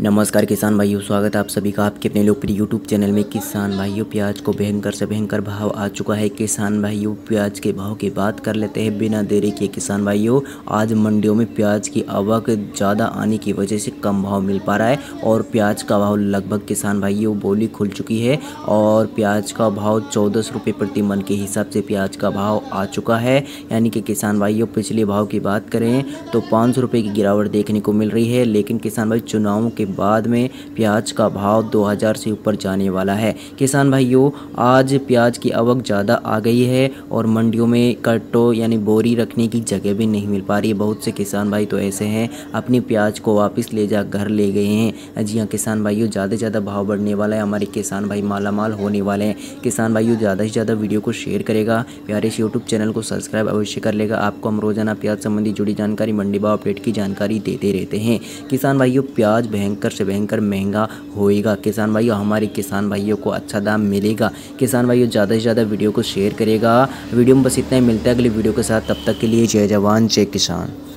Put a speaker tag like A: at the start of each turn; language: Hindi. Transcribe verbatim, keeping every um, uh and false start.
A: नमस्कार किसान भाइयों, स्वागत है आप सभी का आपके अपने लोकप्रिय यूट्यूब चैनल में। किसान भाइयों, प्याज को भयंकर से भयंकर भाव आ चुका है। किसान भाइयों, प्याज के भाव की बात कर लेते हैं बिना देरी किए। किसान भाइयों, आज मंडियों में प्याज की आवक ज़्यादा आने की वजह से कम भाव मिल पा रहा है और प्याज का भाव लगभग किसान भाइयों बोली खुल चुकी है और प्याज का भाव चौदह सौ रुपये प्रति मन के हिसाब से प्याज का भाव आ चुका है। यानी कि किसान भाइयों, पिछले भाव की बात करें तो पाँच सौ रुपये की गिरावट देखने को मिल रही है, लेकिन किसान भाई चुनावों के बाद में प्याज का भाव दो हज़ार से ऊपर जाने वाला है। किसान भाइयों, आज प्याज की आवक ज़्यादा आ गई है और मंडियों में कट्टो यानी बोरी रखने की जगह भी नहीं मिल पा रही है। बहुत से किसान भाई तो ऐसे हैं अपनी प्याज को वापस ले जा घर ले गए हैं। जी हाँ किसान भाइयों, ज़्यादा से ज़्यादा भाव बढ़ने वाला है। हमारे किसान भाई मालामाल होने वाले हैं। किसान भाइयों, ज़्यादा से ज़्यादा वीडियो को शेयर करेगा, प्यारे से यूट्यूब चैनल को सब्सक्राइब अवश्य कर लेगा। आपको हम रोजाना प्याज संबंधी जुड़ी जानकारी, मंडी भाव अपडेट की जानकारी देते रहते हैं। किसान भाइयों, प्याज भयंकर से भयंकर महंगा होएगा। किसान भाइयों, हमारे किसान भाइयों को अच्छा दाम मिलेगा। किसान भाइयों, ज़्यादा से ज़्यादा वीडियो को शेयर करेगा। वीडियो में बस इतना ही, मिलता है अगले वीडियो के साथ। तब तक के लिए जय जवान जय किसान।